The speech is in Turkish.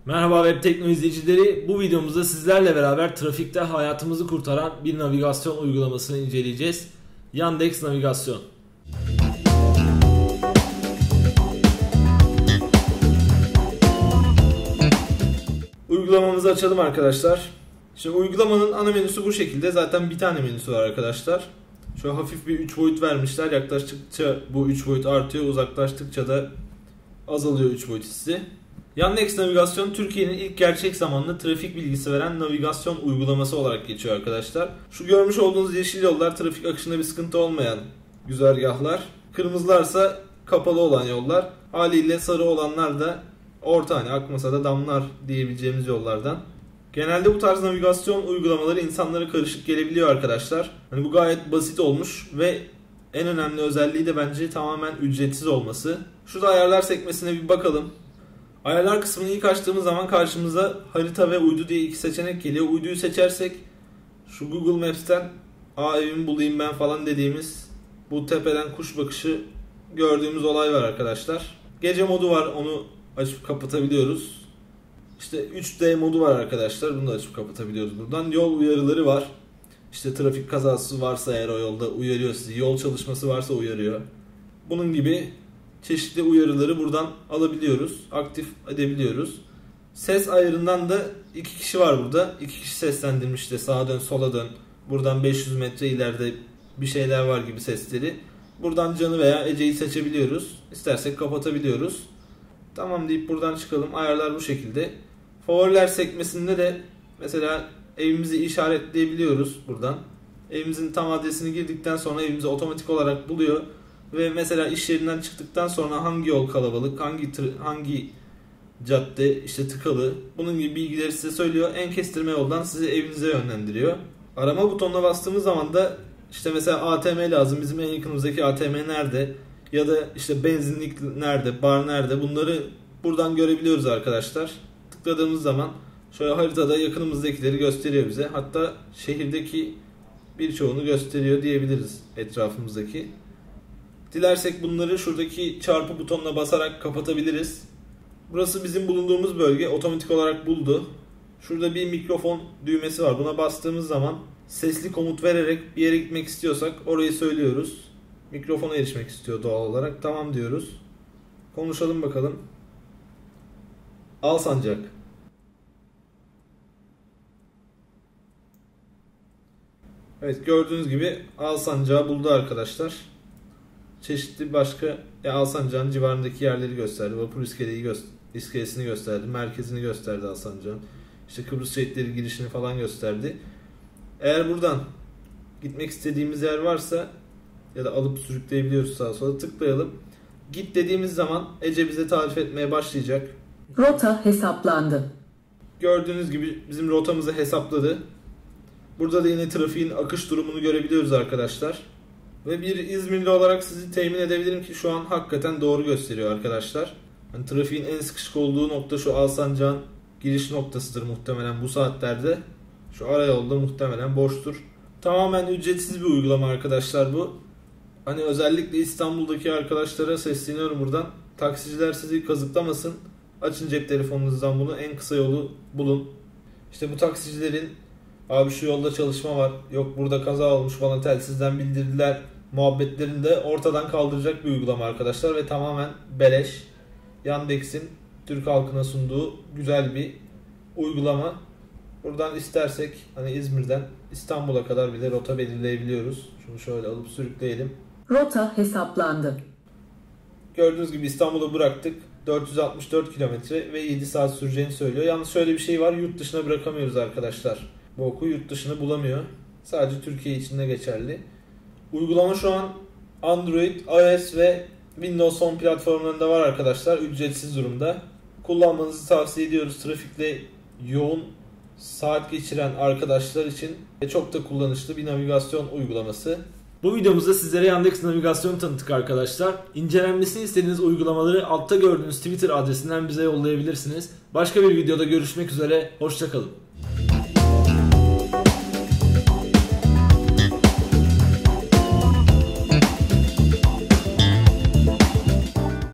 Merhaba Web Tekno izleyicileri. Bu videomuzda sizlerle beraber trafikte hayatımızı kurtaran bir navigasyon uygulamasını inceleyeceğiz. Yandex Navigasyon. Uygulamamızı açalım arkadaşlar. Şimdi uygulamanın ana menüsü bu şekilde. Zaten bir tane menüsü var arkadaşlar. Şöyle hafif bir 3 boyut vermişler. Yaklaştıkça bu 3 boyut artıyor. Uzaklaştıkça da azalıyor 3 boyut hissi. Yandex Navigasyon Türkiye'nin ilk gerçek zamanlı trafik bilgisi veren navigasyon uygulaması olarak geçiyor arkadaşlar. Şu görmüş olduğunuz yeşil yollar trafik akışında bir sıkıntı olmayan güzergahlar. Kırmızılarsa kapalı olan yollar. Haliyle sarı olanlar da orta, hani akmasa da damlar diyebileceğimiz yollardan. Genelde bu tarz navigasyon uygulamaları insanlara karışık gelebiliyor arkadaşlar. Hani bu gayet basit olmuş ve en önemli özelliği de bence tamamen ücretsiz olması. Şurada ayarlar sekmesine bir bakalım. Ayarlar kısmını ilk açtığımız zaman karşımıza harita ve uydu diye iki seçenek geliyor. Uyduyu seçersek şu Google Maps'ten evimi bulayım ben falan dediğimiz bu tepeden kuş bakışı gördüğümüz olay var arkadaşlar. Gece modu var, onu açıp kapatabiliyoruz. İşte 3D modu var arkadaşlar, bunu da açıp kapatabiliyoruz buradan. Yol uyarıları var. İşte trafik kazası varsa eğer o yolda uyarıyor sizi. Yol çalışması varsa uyarıyor. Bunun gibi çeşitli uyarıları buradan alabiliyoruz. Aktif edebiliyoruz. Ses ayarından da 2 kişi var burada. 2 kişi seslendirmiş, işte sağa dön sola dön. Buradan 500 metre ileride bir şeyler var gibi sesleri. Buradan Can'ı veya Ece'yi seçebiliyoruz. İstersek kapatabiliyoruz. Tamam deyip buradan çıkalım. Ayarlar bu şekilde. Favoriler sekmesinde de mesela evimizi işaretleyebiliyoruz buradan. Evimizin tam adresini girdikten sonra evimizi otomatik olarak buluyor. Ve mesela iş yerinden çıktıktan sonra hangi yol kalabalık, hangi cadde işte tıkalı, bunun gibi bilgileri size söylüyor. En kestirme yoldan sizi evinize yönlendiriyor. Arama butonuna bastığımız zaman da işte mesela ATM lazım, bizim en yakınımızdaki ATM nerede ya da işte benzinlik nerede, bar nerede, bunları buradan görebiliyoruz arkadaşlar. Tıkladığımız zaman şöyle haritada yakınımızdakileri gösteriyor bize. Hatta şehirdeki birçoğunu gösteriyor diyebiliriz, etrafımızdaki. Dilersek bunları şuradaki çarpı butonuna basarak kapatabiliriz. Burası bizim bulunduğumuz bölge. Otomatik olarak buldu. Şurada bir mikrofon düğmesi var. Buna bastığımız zaman sesli komut vererek bir yere gitmek istiyorsak orayı söylüyoruz. Mikrofona erişmek istiyor doğal olarak. Tamam diyoruz. Konuşalım bakalım. Alsancak. Evet, gördüğünüz gibi Alsancak'ı buldu arkadaşlar. Çeşitli başka Alsancak'ın civarındaki yerleri gösterdi. Vapur iskelesini gösterdi. Merkezini gösterdi Alsancak'ın. İşte Kıbrıs şehitleri girişini falan gösterdi. Eğer buradan gitmek istediğimiz yer varsa ya da alıp sürükleyebiliyoruz sağa sola, tıklayalım. Git dediğimiz zaman Ece bize tarif etmeye başlayacak. Rota hesaplandı. Gördüğünüz gibi bizim rotamızı hesapladı. Burada da yine trafiğin akış durumunu görebiliyoruz arkadaşlar. Ve bir İzmirli olarak sizi temin edebilirim ki şu an hakikaten doğru gösteriyor arkadaşlar. Hani trafiğin en sıkışık olduğu nokta şu Alsancak'ın giriş noktasıdır muhtemelen bu saatlerde. Şu ara yolda muhtemelen boştur. Tamamen ücretsiz bir uygulama arkadaşlar bu. Hani özellikle İstanbul'daki arkadaşlara sesleniyorum buradan. Taksiciler sizi kazıklamasın. Açın cep telefonunuzdan bunu, en kısa yolu bulun. İşte bu taksicilerin abi şu yolda çalışma var, yok burada kaza olmuş bana telsizden bildirdiler muhabbetlerini de ortadan kaldıracak bir uygulama arkadaşlar ve tamamen beleş. Yandex'in Türk halkına sunduğu güzel bir uygulama. Buradan istersek hani İzmir'den İstanbul'a kadar bile rota belirleyebiliyoruz. Şunu şöyle alıp sürükleyelim. Rota hesaplandı. Gördüğünüz gibi İstanbul'a bıraktık. 464 kilometre ve 7 saat süreceğini söylüyor. Yalnız şöyle bir şey var, yurt dışına bırakamıyoruz arkadaşlar. Bu oku yurt dışını bulamıyor. Sadece Türkiye içinde geçerli. Uygulama şu an Android, iOS ve Windows Phone platformlarında var arkadaşlar. Ücretsiz durumda. Kullanmanızı tavsiye ediyoruz. Trafikle yoğun saat geçiren arkadaşlar için çok da kullanışlı bir navigasyon uygulaması. Bu videomuzda sizlere Yandex Navigasyon tanıttık arkadaşlar. İncelenmesini istediğiniz uygulamaları altta gördüğünüz Twitter adresinden bize yollayabilirsiniz. Başka bir videoda görüşmek üzere. Hoşça kalın.